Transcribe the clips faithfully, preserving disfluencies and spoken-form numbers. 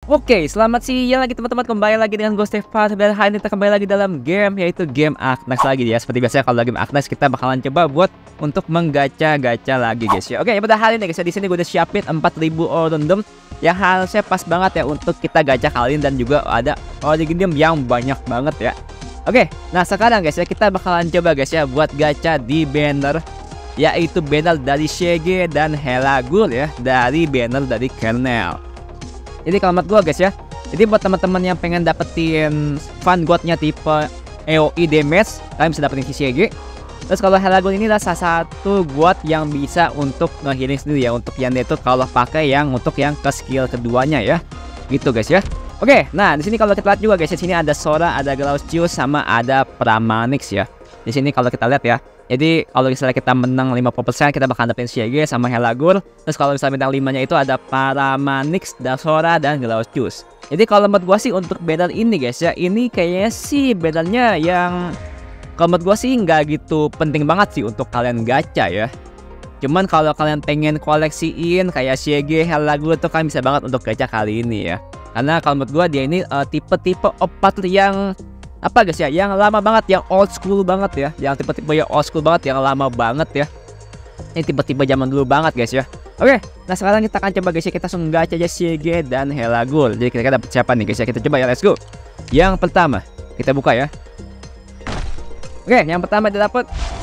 Oke, selamat siang lagi teman-teman, kembali lagi dengan gue Stefan. Dan hari ini kita kembali lagi dalam game, yaitu game Agnes lagi ya. Seperti biasa kalau game Agnes kita bakalan coba buat untuk menggacha-gacha lagi guys ya. Oke, pada hari ini guys ya, di sini gue udah siapin empat ribu orandom yang harusnya pas banget ya untuk kita gacha kali ini, dan juga ada originium yang banyak banget ya. Oke, nah sekarang guys ya, kita bakalan coba guys ya buat gacha di banner, yaitu banner dari Shege dan Helagul ya, dari banner dari Kernel. Jadi kalau menurut gue guys ya, jadi buat teman-teman yang pengen dapetin fun godnya tipe A O E damage, kalian bisa dapetin si Shege. Terus kalau Helagul ini adalah salah satu god yang bisa untuk nge-healing sendiri ya, untuk yang itu kalau pakai yang untuk yang ke skill keduanya ya. Gitu guys ya. Oke, nah di sini kalau kita lihat juga guys, di sini ada Sora, ada Glaucius, sama ada Pramanix ya. Di sini kalau kita lihat ya. Jadi kalau misalnya kita menang lima puluh persen, kita bakal dapetin Shege sama Helagul. Terus kalau misalnya menang lima-nya itu ada Pramanix, Sora, dan Glaucius. Jadi kalau menurut gua sih untuk banner ini guys ya, ini kayaknya sih bannernya yang kalau menurut gua sih nggak gitu penting banget sih untuk kalian gacha ya. Cuman kalau kalian pengen koleksiin kayak Shege, Helagul itu kan bisa banget untuk gacha kali ini ya. Karena kalau menurut gua dia ini tipe-tipe uh, opat yang apa guys ya, yang lama banget, yang old school banget ya, yang tipe-tipe yang old school banget, yang lama banget ya. Ini tipe-tipe zaman dulu banget guys ya. Oke, nah sekarang kita akan coba guys ya, kita langsung gacha aja Shege dan Helagul. Jadi kita dapat siapa nih guys ya, kita coba ya, let's go. Yang pertama kita buka ya. Oke, yang pertama kita dapat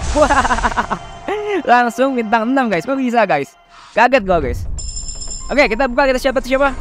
langsung bintang enam guys. Kok bisa guys? Kaget gue guys. Oke, kita buka, kita siapa siapa?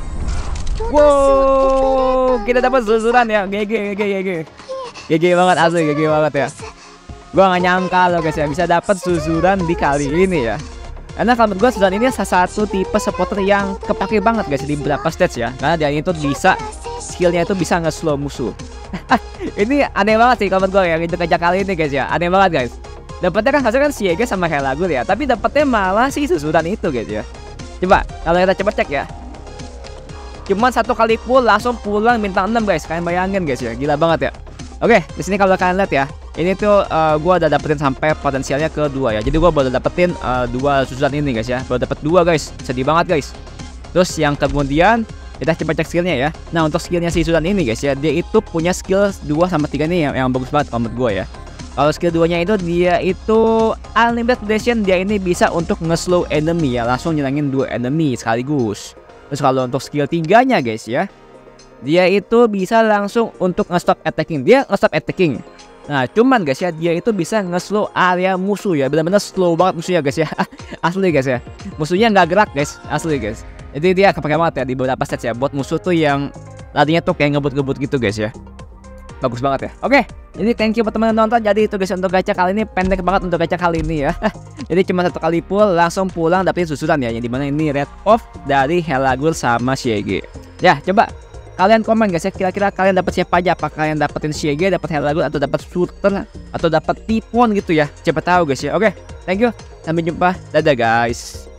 Wow, kita dapat susuran ya. G G G G G G G banget, asli G G banget ya. Gua gak nyangka loh guys ya, bisa dapat susuran di kali ini ya. Karena kalau menurut gua susuran ini salah satu tipe supporter yang kepake banget guys di beberapa stage ya. Karena dia itu bisa, skillnya itu bisa nge-slow musuh. Ini aneh banget sih kalau menurut gua ya, gitu kerja kali ini guys ya. Aneh banget guys. Dapatnya kan hasilnya kan Shege sama Helagul ya, tapi dapatnya malah sih susuran itu guys ya. Coba kalau kita coba cek ya. Cuman satu kali pull langsung pulang bintang enam guys. Kalian bayangin guys ya, gila banget ya. Oke, di sini kalau kalian lihat ya, ini tuh uh, gua udah dapetin sampai potensialnya kedua ya. Jadi gua baru dapetin uh, dua susuran ini guys ya. Baru dapet dua guys. Sedih banget guys. Terus yang kemudian kita coba cek skillnya ya. Nah, untuk skillnya si susuran ini guys ya, dia itu punya skill dua sama tiga nih yang, yang bagus banget kalau menurut gua ya. Kalau skill dua-nya itu dia itu unlimited duration, dia ini bisa untuk nge-slow enemy ya, langsung nyerangin dua enemy sekaligus. Terus kalau untuk skill tiganya guys ya, dia itu bisa langsung untuk nge-stop attacking. Dia nge-stop attacking. Nah cuman guys ya, dia itu bisa nge-slow area musuh ya. Benar-benar slow banget musuhnya guys ya. Asli guys ya, musuhnya nggak gerak guys. Asli guys. Jadi dia kepake banget ya di beberapa stage ya, buat musuh tuh yang larinya tuh kayak ngebut-ngebut gitu guys ya. Bagus banget ya. Oke, jadi thank you buat teman-teman nonton. Jadi itu guys untuk gacha kali ini, pendek banget untuk gacha kali ini ya. Jadi cuma satu kali pull langsung pulang dapetin susuran ya, yang dimana ini red off dari Helagul sama Shege. Ya coba kalian komen guys ya, kira-kira kalian dapat siapa aja? Apakah kalian dapetin Shege, dapat Helagul, atau dapat Surter, atau dapat Tipon gitu ya? Coba tahu guys ya. Oke, thank you, sampai jumpa, dadah guys.